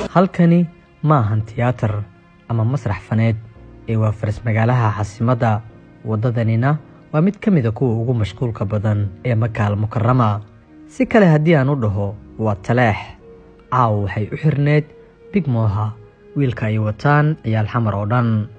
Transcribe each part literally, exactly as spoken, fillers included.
halkani ma ahan tiyaatar ama masrax faneed ee waa faras magaalaha caasimadda. Wadadanina waa mid ka mid ah kuwa ugu mashquulka badan ee Maka al-Mukarrama. si kale haddii aan u dhaho waa Taleex, caawa waxay u xirneed Big Moha, wiilka ay wataan ciyaal xamar oo dhan.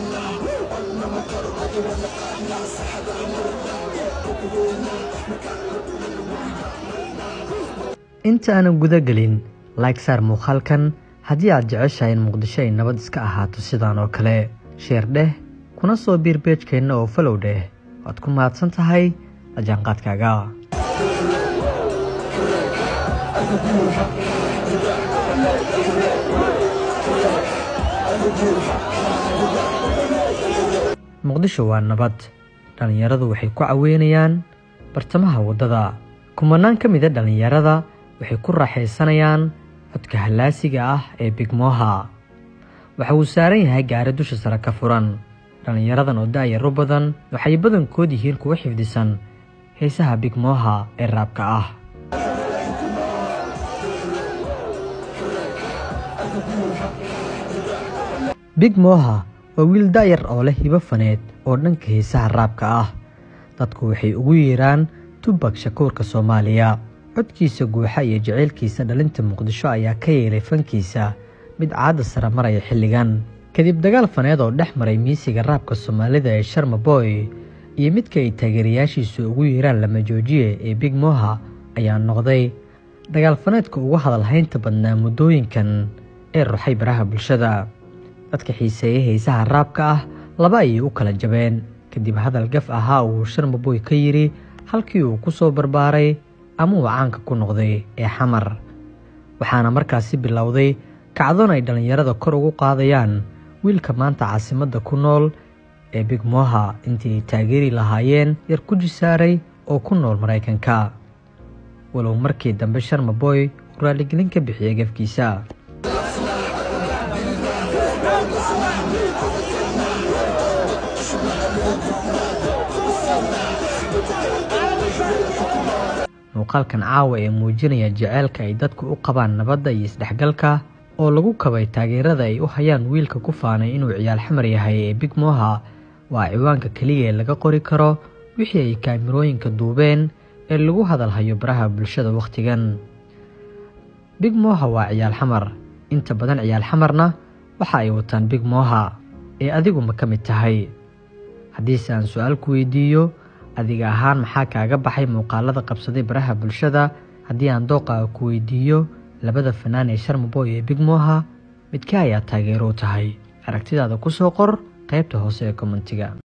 inta aan guda gelin like saar muuqaalkan haddii aad jeceshahay in Muqdisho ay nabad iska ahaato sidaan oo kale, share dheh kuna soo biir page-keena oo follow dheh. waad ku mahadsan tahay la jaanqaadkaaga. Muqdisho waa nabad. dhalinyaradu waxay ku caweynayaan bartamaha wadada. kumanaan ka mid ah dhalinyarada waxay ku raaxaysanayaan codka halaasiga ah ee Big Moha. waxa uu saaran yahay gaari dusha sare ka furan. dhalinyaradan oo daayaro badan waxay badankood yihiin kuwa xifdisan heesaha Big Moha ee raabka ah. Big Moha waa wiil daayar oo leh hibo faneed oo dhanka heesaha raabka ah. dadku waxay ugu yeeraan Tupac Shakurka Soomaaliya. codkiisa guuxa iyo jaceylkiisa dhalinta Muqdisho ayaa ka yeelay fankiisa mid caada sare maraya xilligan. kadib dagaal faneed oo dhex maray miisiga raabka Soomaalida ee Sharma Boy iyo midka ay taageerayaashiisu ugu yeeraan lama joojiye ee Big Moha ayaa noqday dagaal faneedka ugu hadal haynta badnaa muddooyinkan ee ruxay baraha bulshada. dadka xiiseeya heesaha raabka ah laba ayay u kala jabeen kadib hadal gaf ahaa uu Sharma Boy ka yiri halkii uu ku soo barbaaray ama uu caanka ku noqday ee xamar. waxaana markaasi bilowday kacdoon ay dhalinyarada kor ugu qaadayaan wiilka maanta caasimadda ku nool ee Big Moha intii ay taageeri lahaayeen yar ku jisaaray oo ku nool Mareykanka. walow markii dambe Sharma Boy uu raaligelin ka bixiyay gafkiisa. muuqaalkan caawa ee muujinaya jaceylka ay dadku u qabaan nabadda iyo isdhexgalka oo lagu kabay taageerada ay u hayaan wiilka ku faanay inuu ciyaal xamar yahay ee Big Moha waa ciwaanka kaliya ee laga qori karo wixii ay kaamirooyinka duubeen ee lagu hadal hayo baraha bulshada waqtigan. Big Moha waa ciyaal xamar. inta badan ciyaal xamarna waxa ay wataan Big Moha ee adigu ma ka mid tahay. haddii aan su'aal ku weydiiyo adiga ahaan maxaa kaaga baxay muuqaalada qabsaday baraha bulshada, haddii aan dooqa ku weydiiyo labada fanaan ee Sharma Boy ee Big Moha midka ayaa taageero tahay, aragtidaada ku soo qor qaybta hoose ee commentiga.